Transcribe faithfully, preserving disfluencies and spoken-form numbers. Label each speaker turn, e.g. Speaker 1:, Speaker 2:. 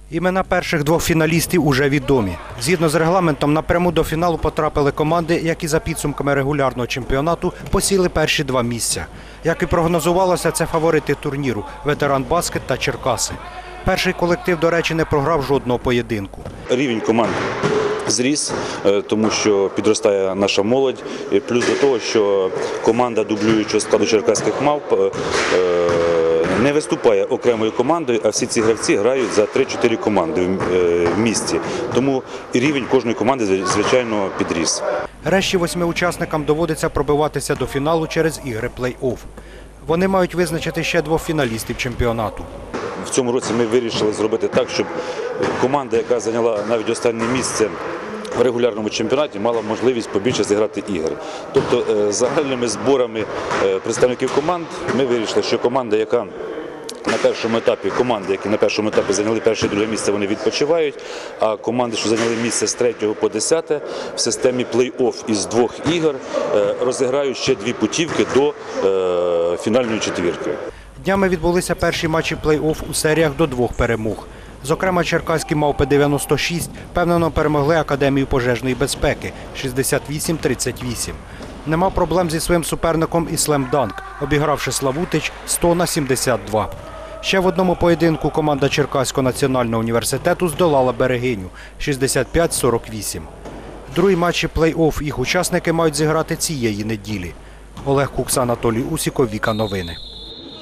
Speaker 1: Імена перших двох фіналістів уже відомі. Згідно з регламентом, напряму до фіналу потрапили команди, які за підсумками регулярного чемпіонату посіли перші два місця. Як і прогнозувалося, це фаворити турніру – «Ветеран Баскет» та «Черкаси». Перший колектив, до речі, не програв жодного поєдинку.
Speaker 2: Рівень команд зріс, тому що підростає наша молодь. Плюс до того, що команда дублюючого складу черкаських мавп не виступає окремою командою, а всі ці гравці грають за три-чотири команди в місті. Тому і рівень кожної команди, звичайно, підріс.
Speaker 1: Решті восьми учасникам доводиться пробиватися до фіналу через ігри плей-офф. Вони мають визначити ще двох фіналістів чемпіонату.
Speaker 2: В цьому році ми вирішили зробити так, щоб команда, яка зайняла навіть останнє місце в регулярному чемпіонаті, мала можливість побільше зіграти ігри. Тобто загальними зборами представників команд ми вирішили, що команда, яка на першому етапі, команди, які на першому етапі зайняли перше і друге місце, вони відпочивають, а команди, що зайняли місце з третього по десяте, в системі плей-офф із двох ігор розіграють ще дві путівки до фінальної четвірки.
Speaker 1: Днями відбулися перші матчі плей-офф у серіях до двох перемог. Зокрема, черкаські мавпи дев'яносто шість впевнено перемогли Академію пожежної безпеки шістдесят вісім тридцять вісім. Нема проблем зі своїм суперником і «Слемданк», обігравши Славутич сто на сімдесят два. Ще в одному поєдинку команда Черкаського національного університету здолала Берегиню шістдесят п'ять сорок вісім. Другі матчі плей-офф їх учасники мають зіграти цієї неділі. Олег Кукса, Анатолій Усіков, Віка Новини.